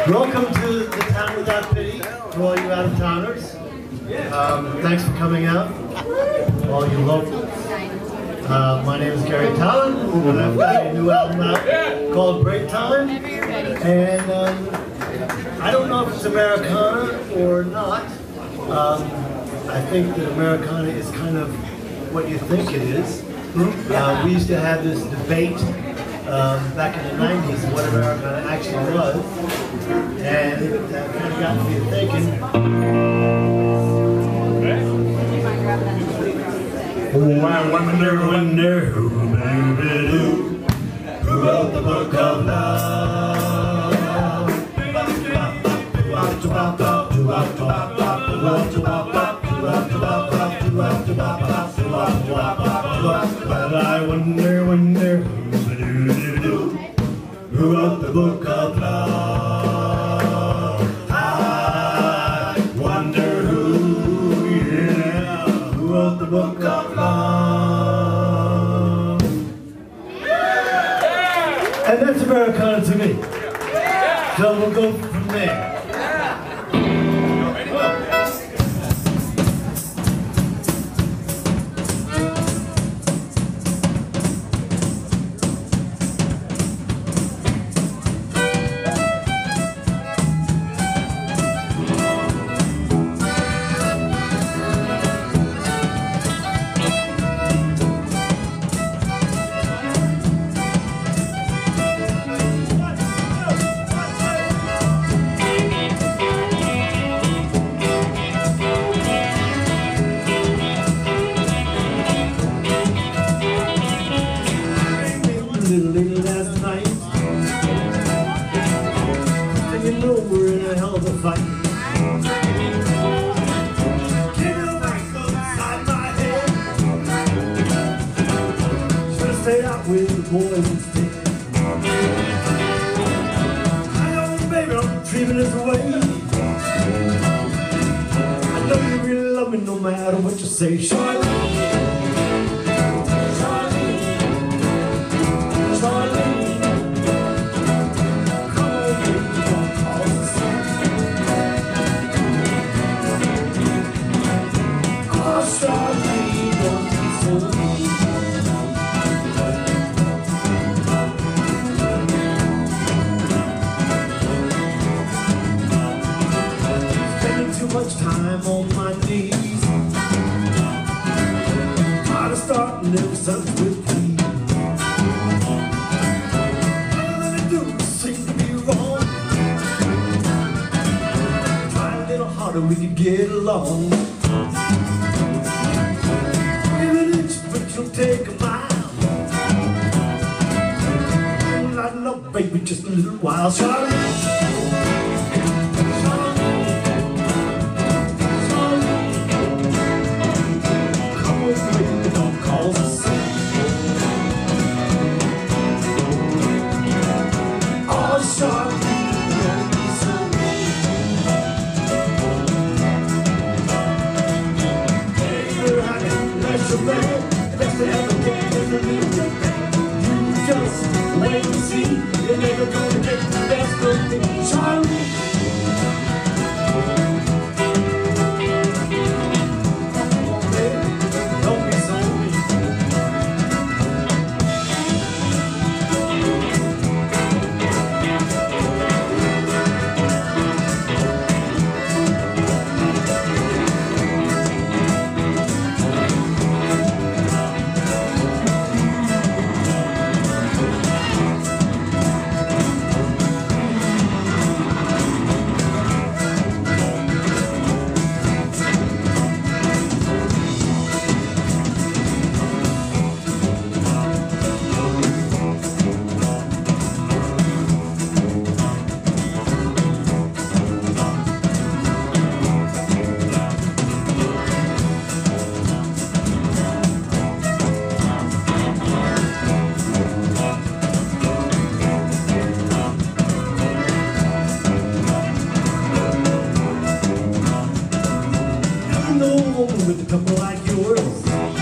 Welcome to the Town Without Pity, to all you out-of-towners. Thanks for coming out, all you locals. My name is Garry Tallent, and I've got a new album out called Great Time. And I don't know if it's Americana or not. I think that Americana is kind of what you think it is. We used to have this debate back in the 90s of what Americana actually was, and it kind of got me thinking. Oh, I wonder, who wrote the book of love? But I wonder, who wrote the book of love? I wonder who wrote the book of love? And that's Americana to me. So we'll go from there. Little last night, and you know we're in a hell of a fight. Get it back upside my head. Should have stayed out with the boys instead. I know, baby, I'm dreaming this away. I know you really love me no matter what you say, Charlotte. Much time on my knees, try to start a new sentence with me. All that I do seems to be wrong. Try a little harder, we could get along. Give an inch, but you'll take a mile. Not enough, baby, just a little while, Charlie. Just wait and see, you're never gonna get the best of me, Charlie. Don't be so mean. With a couple like yours,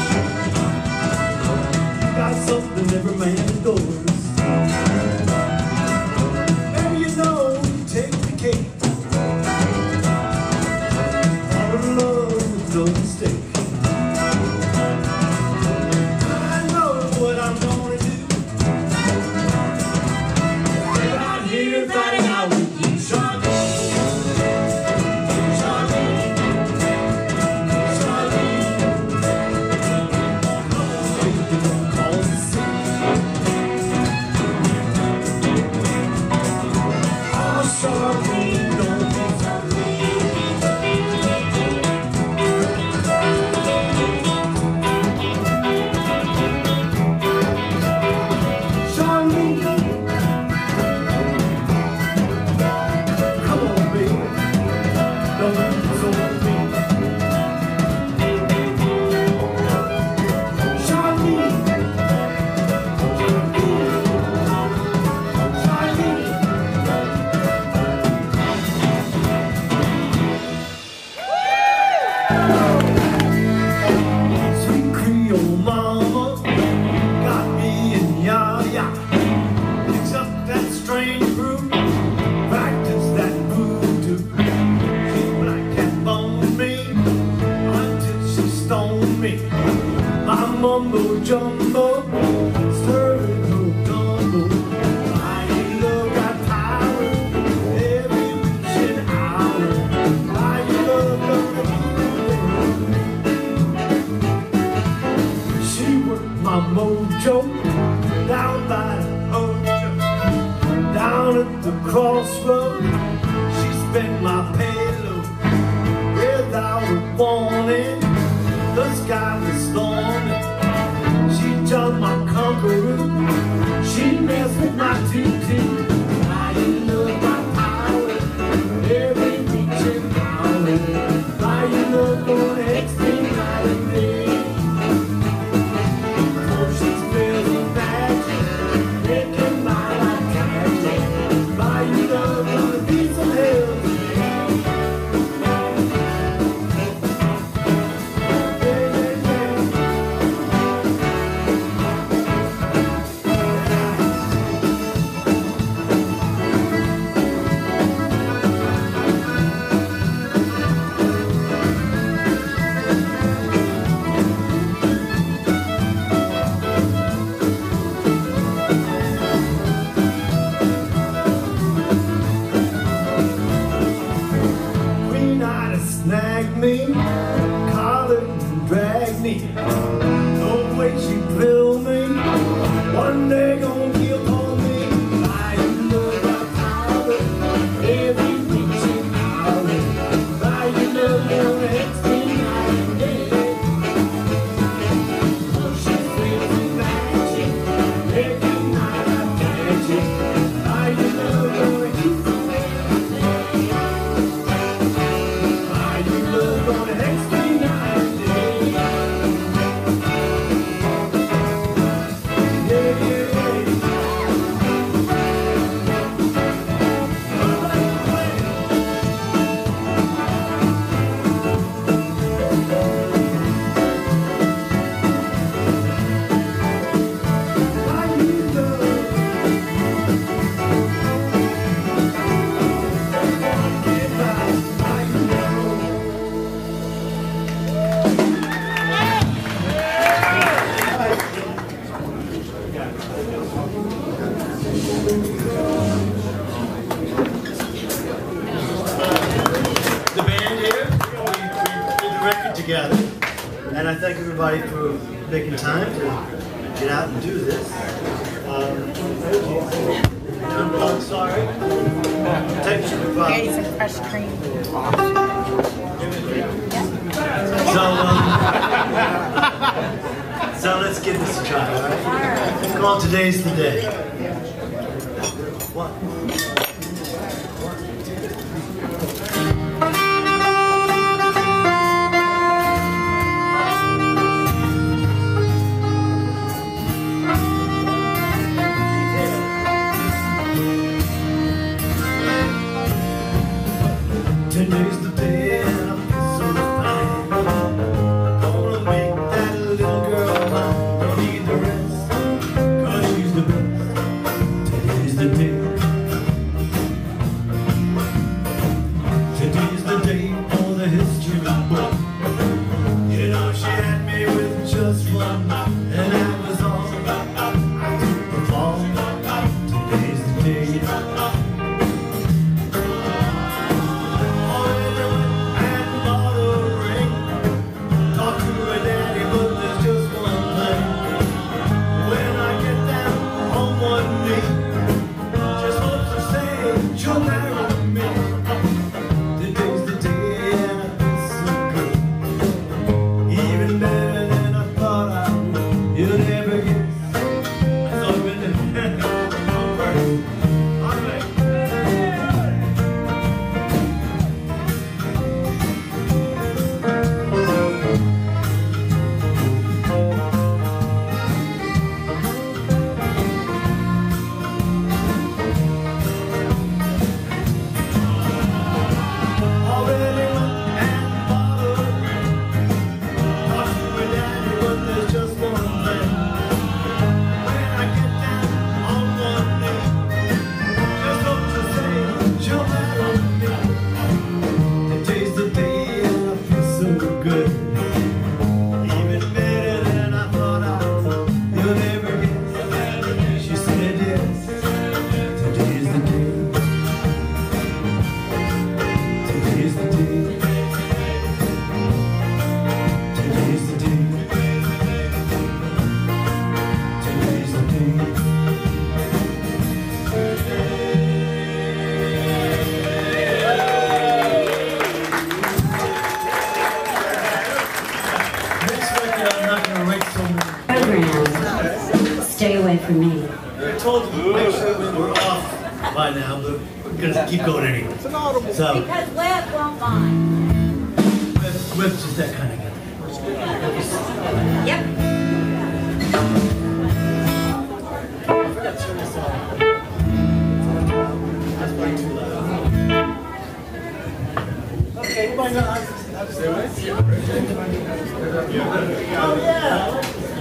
you got something every man adores. Maybe you know you take the jumbo, stirring no gumbo. My love got power, every reaching hour. My love gonna she worked my mojo down by the Ojo, down at the crossroad. She spent my payload without a warning. The sky was stormy. She jumped my Conqueror. She messed with my tutu. Now you love my power, every reaching power. Now you love going extreme night and day. Oh, she's very magic, making my life tragic. Now you love gonna be some hell today. Snag me, collar and drag me. No way she drill me. One day gonna be upon me. I love my power, every reaching hour. I love your extreme night and day. Oh, she's crazy magic, making my life tragic. I love your extreme. Together, and I thank everybody for making time to get out and do this. I'm sorry. Texture Getting some fresh cream. So let's give this a try, all right? It's called Today's the Day. One. Today's the day and I feel so fine. Gonna make that little girl mine. Don't need the rest, 'cause she's the best. Today's the day. Today's the day for the history book. You know she had me with just one, and I was all I took the fall. Today's the day. Oh, play for me. I told you, make sure we were off by now, but we're gonna keep going anyway. So, because Webb won't mind. Webb's just that kind of guy. Yep. I forgot to turn this off. That's probably too loud. Okay, anybody know how to say it? Oh, yeah.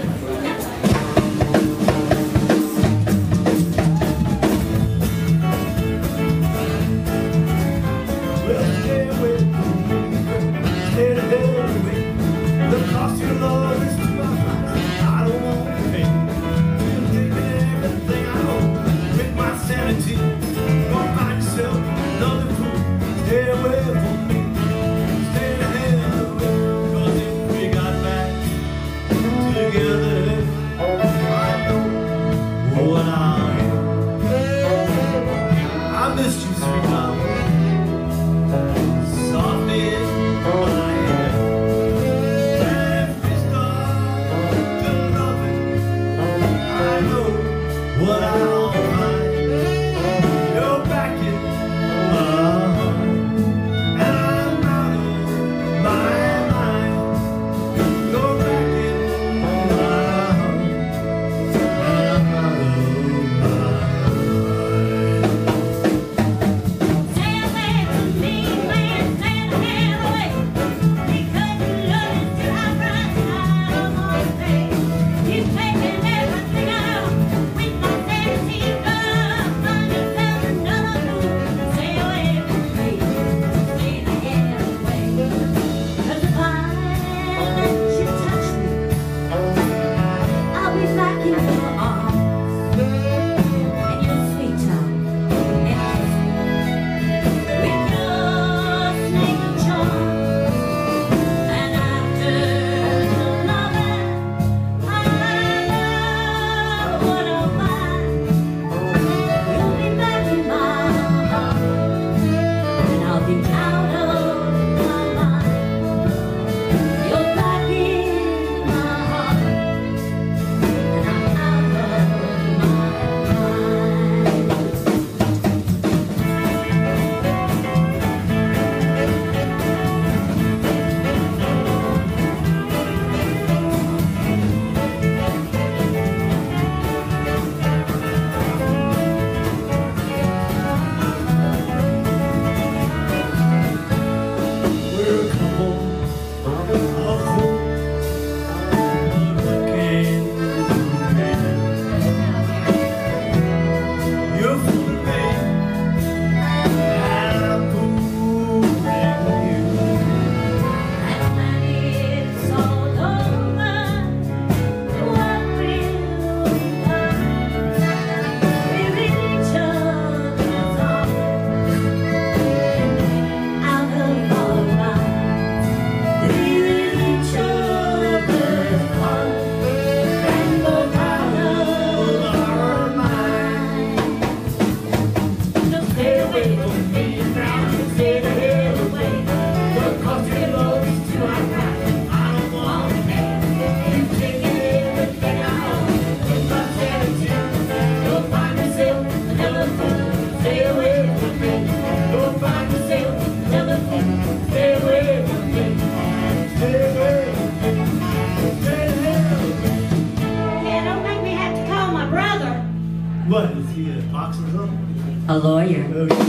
What, is he a boxer or something? A lawyer.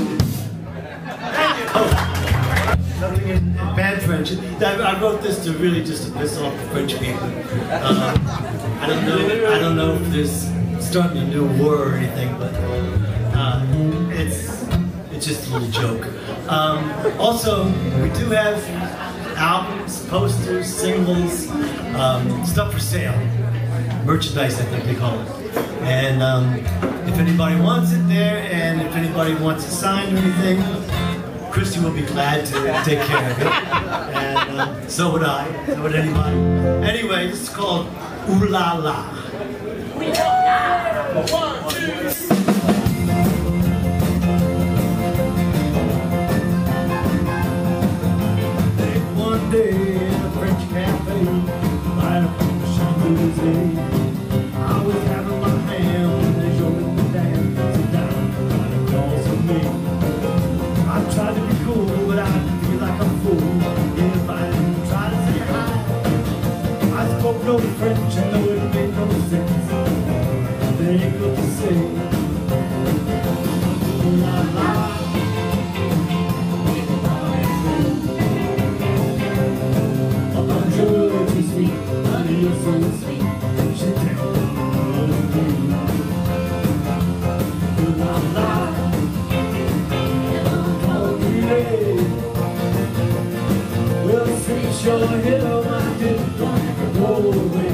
Something in bad French. I wrote this to really just to piss off the French people. I don't know if there's starting a new war or anything, but it's just a little joke. Also, we do have albums, posters, singles, stuff for sale. Merchandise, I think they call it. And if anybody wants it there, and if anybody wants it signed or anything, Kristie will be glad to take care of it. And so would I, so would anybody. Anyway, this is called Ooh La La. Ooh La La. 1, 2, 3. One day in a French cafe, right up on the Champs-Elysees, I was having my hand your head on my head, don't go away.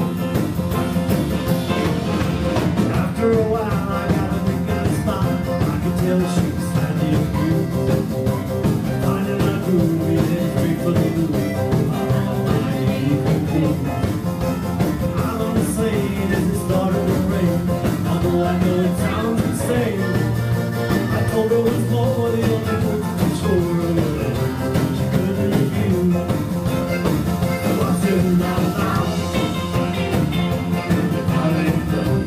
After a while, I got a big guy smile. I could tell she was finding a groove. Finding my groove, and straight for the blue. All my evening blue. I'm on the slate as it started to rain. Although I know it sounds insane, I told her it was more the only one to show her the way. She couldn't refuse. So I said, now, I ain't done.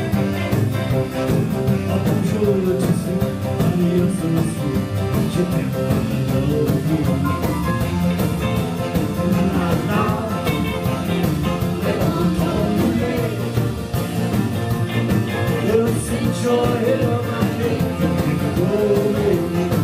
I'm sure that you see, honey, you're so sweet. You never love me. Now, you'll sit your head on my neck and go away.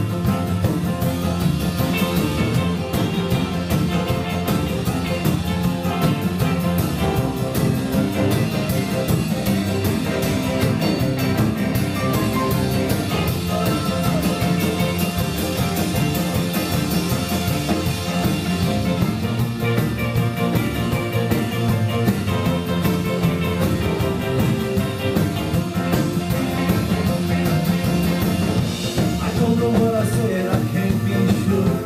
I don't know what I said, I can't be sure.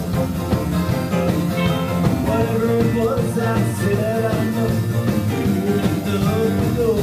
Whatever it was I said, I know you wouldn't the door.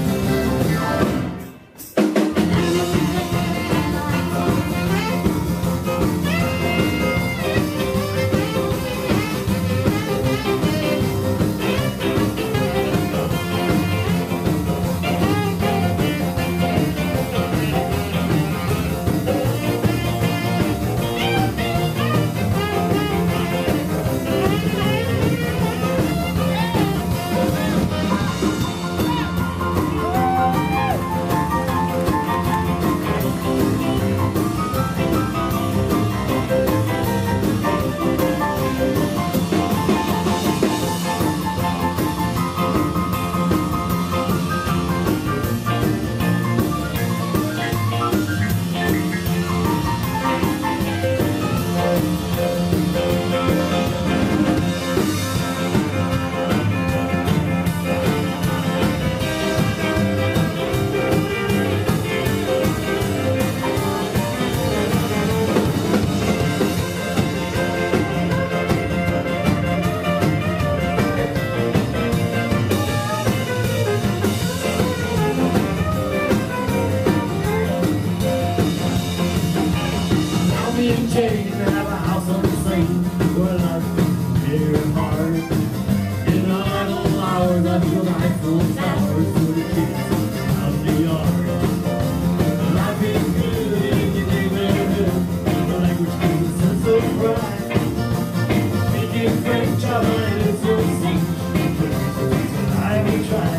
Now me and Jane have a house on the same where life's very hard. In our idle hours, I feel like full flowers for the kids out in the yard. Life is good in your neighborhood. The language gives a sense of pride. Speaking French, I find it so sweet. I may try.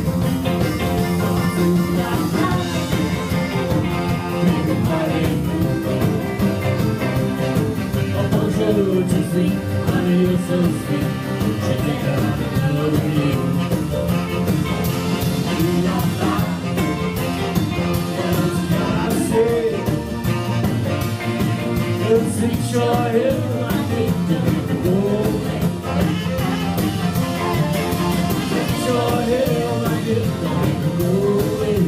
You're too sweet, honey, you're so sweet. You think I love you. You love that. What can I say? You'll sit your head on my neck and go away. Sit your head on my neck and go away.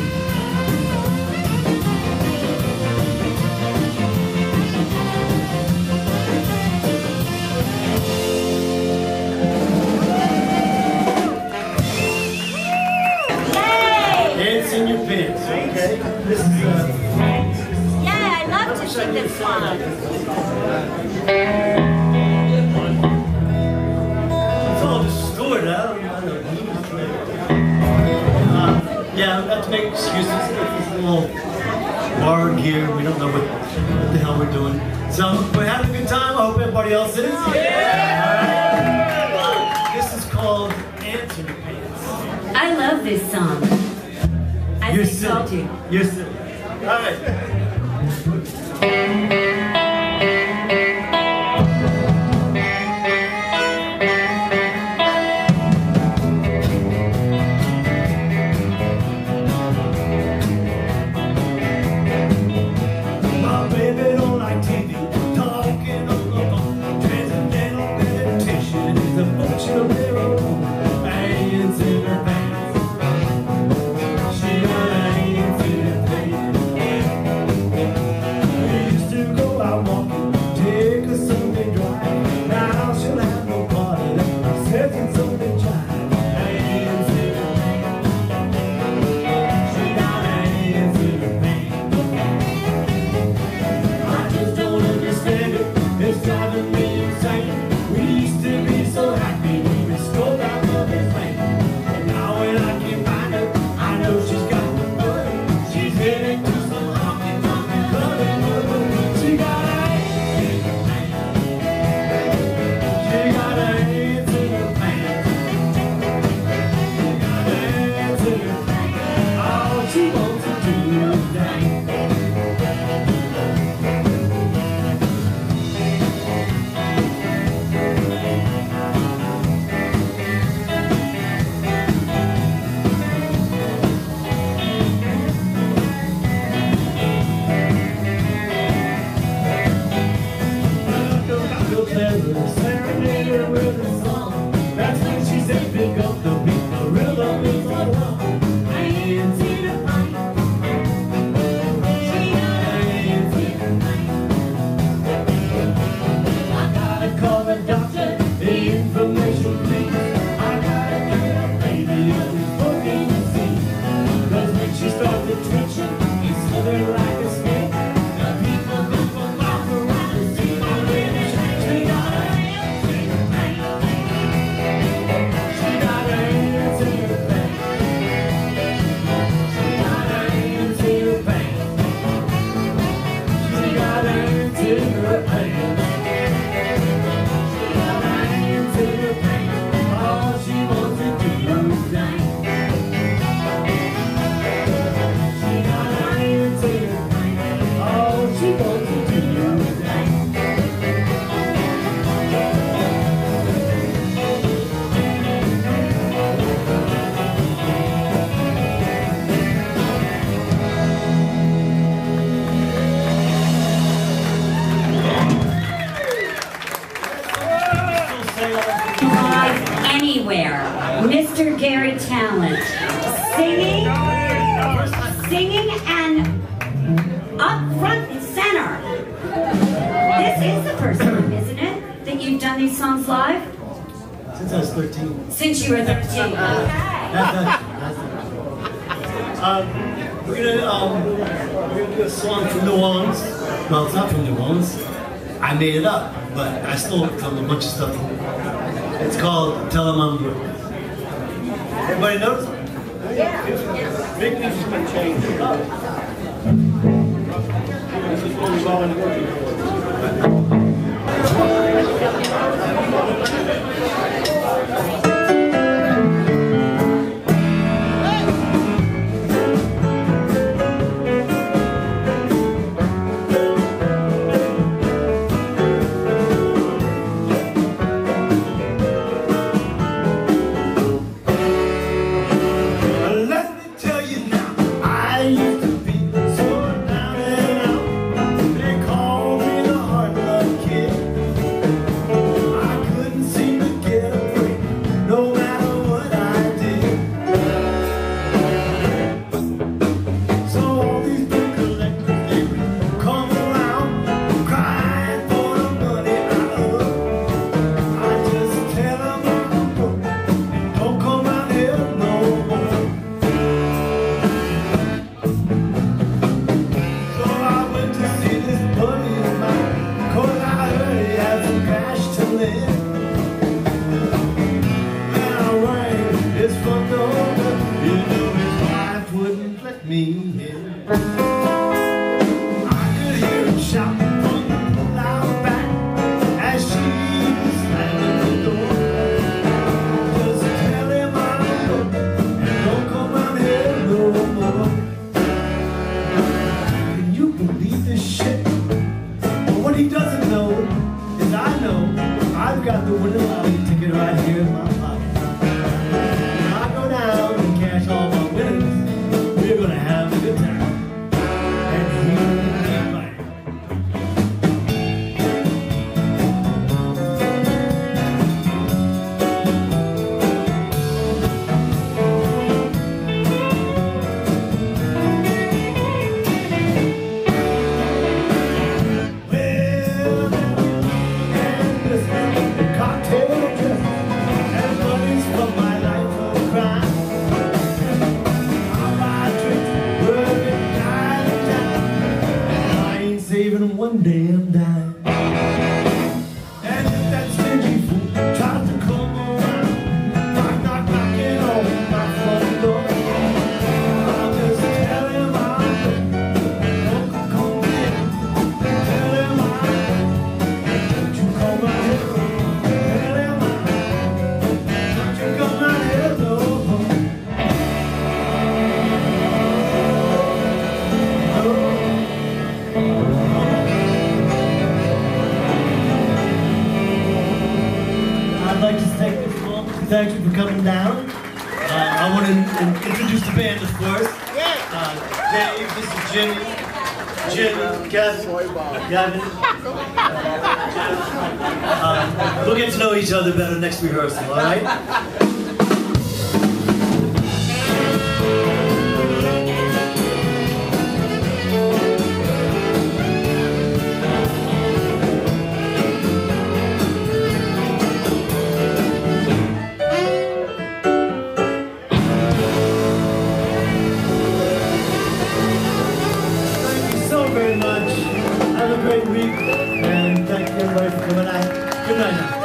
In your pants, okay? This is Yeah, I love to sing this song. it's all distorted. I don't know. Yeah, we have to make excuses. It's a little bar gear. We don't know what the hell we're doing. So we're having a good time. I hope everybody else is. Yeah! This is called Ants in Your Pants. I love this song. As You're I told silly. you. You're silly. All right. My baby don't like TV, talking on the phone, transcendental meditation. walking, take a Sunday drive. Now she'll have no party, except in Sunday jive. Hands in her pants. She got hands in her pants. I just don't understand it. It's driving me insane. We used to be so happy when we stole our mother's land. And now when I can't find her, I know she's got the money. She's headed to some honky tonk clubbing. She got hands in her pants. She got hands in her pants. She got hands in her pants. All she wants to do is dance. Serenade her with a song. That's when she said, pick up the beat, the rhythm is along. Hands in her pants. She got hands in her pants. I gotta call the doctor, the information please. I gotta get a baby on his booking disease. Cause when she started twitching, he slithered like a snake. The people go for miles around the sea. She got hands in her pants. She got hands in her pants. She got hands in her pants. She got hands in her pants. She got hands in her pants. All she wants to do is dance. She got hands in her pants. All she wants to do is dance. Live anywhere. Mr. Garry Tallent. Singing and up front and center. This is the first time, isn't it, that you've done these songs live? Since I was 13. Since you were 13. Okay. We're gonna do a song from New Orleans. Well, it's not from New Orleans. I made it up, but I stole it from a bunch of stuff. It's called Tell 'Em I'm Good. Everybody knows it? Yeah. Big things has been changed. This is what we've all been working for. Let me tell you now, I used to be so down and out. They called me the hard luck kid. I couldn't seem to get a break, no matter what I did. So all these big collectors, they would come around, crying for the money I owe. I just tell them I'm broke, don't come out here no more. So I went to see this buddy of mine, 'cause I heard he had some cash to live. Then I rang his front door, you know his wife wouldn't let me in. I could hear him shout from the loud back as she was slamming the door. Just tell him I'm broke and don't come out here no more. Can you believe this shit? But what he doesn't know is I know I've got the winning lottery ticket right here in my pocket. When I go down and cash all my winnings, we're gonna have a good time. And he'll be mine. Well, I'd like to take this moment to thank you for coming down. I want to introduce the band, of course. Dave, this is Jimmy, Jim, Gavin. We'll get to know each other better next rehearsal, all right? Very much. Have a great week, and thank you everybody for coming out. Good night now.